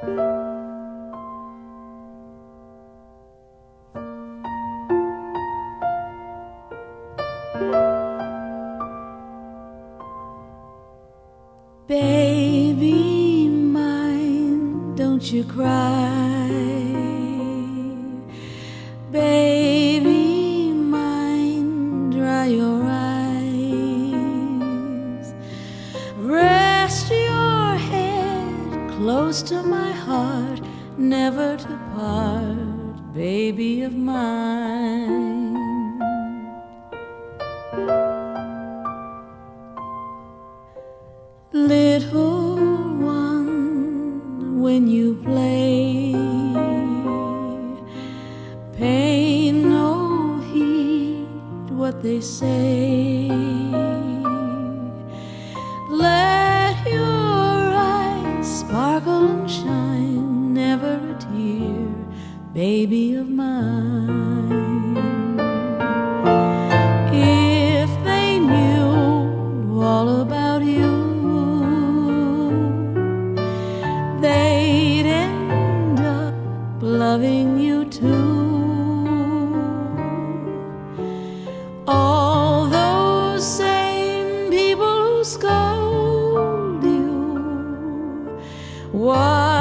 Baby mine, don't you cry. Baby mine, dry your eyes. Rest your head close to my heart, never to part, baby of mine. Little one, when you play, pay no heed what they say. Let your eyes sparkle and shine, never a tear, baby of mine. If they knew all about you, they'd end up loving you too. All those same people who scold you, why